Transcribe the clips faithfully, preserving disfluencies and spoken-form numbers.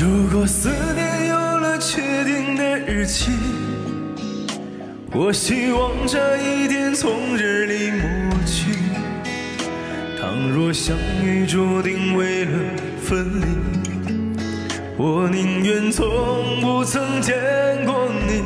如果思念有了确定的日期，我希望这一天从日里抹去。倘若相遇注定为了分离，我宁愿从不曾见过你。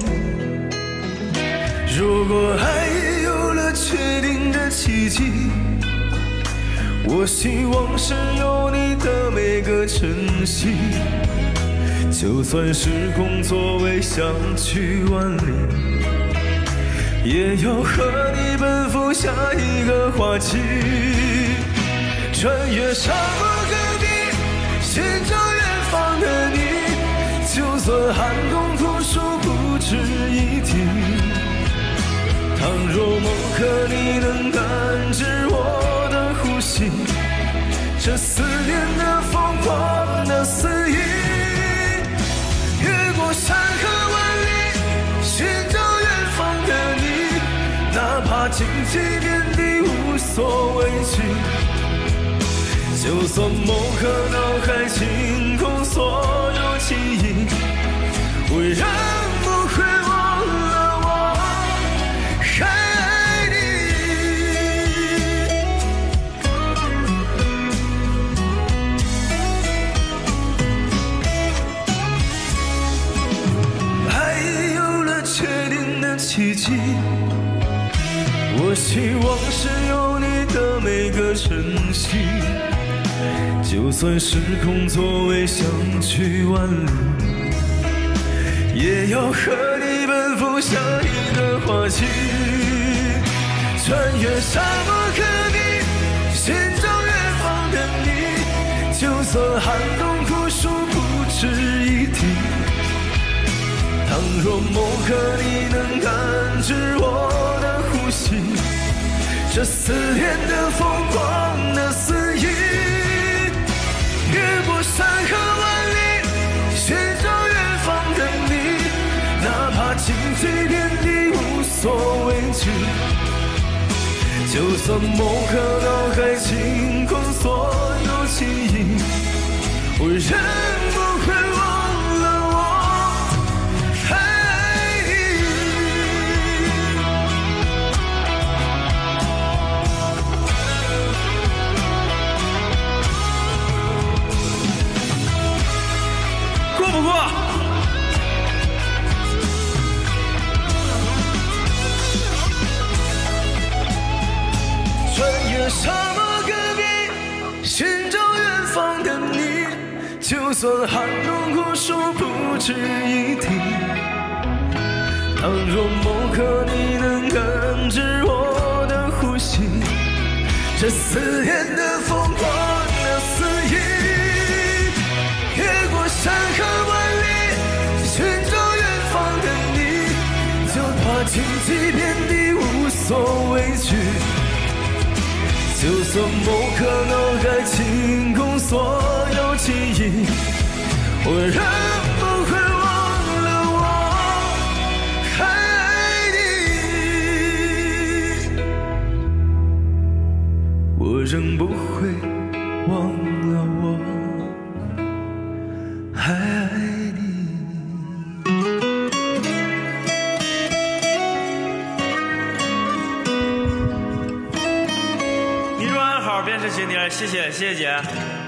如果爱也有了确定的契机，我希望是有你的每个晨曦。就算时空错位相去万里，也要和你奔赴下一个花季。穿越沙漠戈壁，寻找远方的你，就算寒冬酷暑不值一提。倘若某刻你能感知我的呼吸，这思念的疯狂的肆意。越过山河万里，寻找远方的你，哪怕荆棘遍地无所畏惧。就算某刻脑海清空所有记忆，我仍不会忘了我还爱你。爱有了确定的契机，我希望是有你的每个晨曦。就算时空错位相去万里，也要和你奔赴下一个花季。穿越沙漠戈壁，寻找远方的你，就算寒冬酷暑不值一提。倘若某刻你能感知我的呼吸，这思念的疯狂的肆意。越过山河万里，寻找远方的你，哪怕荆棘遍地无所畏惧。就算某刻脑海清空所有记忆，我仍不会忘了我还爱你。过不过？穿越沙漠戈壁，寻找远方的你，就算寒冬酷暑不值一提。倘若某刻你能感知我的呼吸，这思念的疯狂的肆意。越过山河万里，寻找远方的你，就怕荆棘遍地无所畏惧。就算某刻脑海清空所有记忆，我仍不会忘了我还爱你。我仍不会忘了我还爱你。 你说安好便是晴天，谢谢谢谢姐。